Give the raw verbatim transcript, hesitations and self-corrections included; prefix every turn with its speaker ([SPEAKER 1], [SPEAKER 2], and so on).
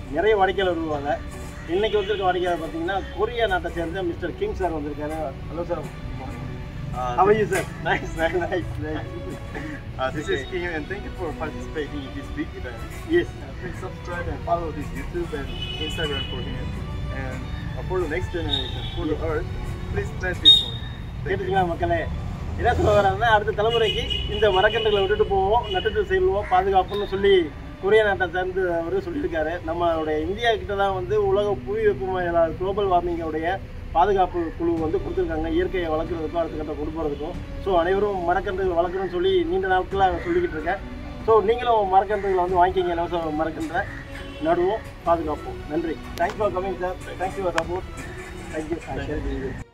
[SPEAKER 1] நிறைய வாடிக்கையாளர் வருவாங்க. இன்னைக்கு வந்திருக்க வாடிக்கையாளர் பார்த்தீங்கன்னா கொரியா நாட்டை சேர்ந்த மிஸ்டர் கிங் சார் வந்திருக்காரு. Hello sir.
[SPEAKER 2] Uh,
[SPEAKER 1] How are you, sir? Nice, nice, nice. nice.
[SPEAKER 2] Uh, this okay. is King, and thank you for participating in this big event.
[SPEAKER 1] Yes.
[SPEAKER 2] Uh, please subscribe and follow this YouTube and Instagram for him. And uh, for the next generation, for yes. the earth, please plant this one.
[SPEAKER 1] கேட்டுங்களா மக்களே? என்ன சொல்ல வராங்கன்னா, அடுத்த தலைமுறைக்கு இந்த மரக்கன்றுகளை விட்டுட்டு போவோம், நட்டுட்டு செல்வோம், பாதுகாப்புன்னு சொல்லி கொரியா நாட்டை சேர்ந்து அவர் சொல்லியிருக்காரு. நம்மளுடைய இந்தியா கிட்ட தான் வந்து உலக புவி வெப்பமயமாதல் குளோபல் வார்மிங்கோடைய பாதுகாப்பு குழு வந்து கொடுத்துருக்காங்க, இயற்கையை வளர்க்குறதுக்கும் அடுத்த கட்ட கொண்டு போகிறதுக்கும். ஸோ அனைவரும் மரக்கன்றுகள் வளர்க்கணும்னு சொல்லி நீண்ட நாட்களாக சொல்லிக்கிட்டு இருக்கேன். ஸோ நீங்களும் மரக்கன்றுகளை வந்து வாங்கிக்கிங்க, இலவச மரக்கன்றை நடுவோம், பாதுகாப்போம். நன்றி. Thanks for coming sir. Thanks for support. Thank you.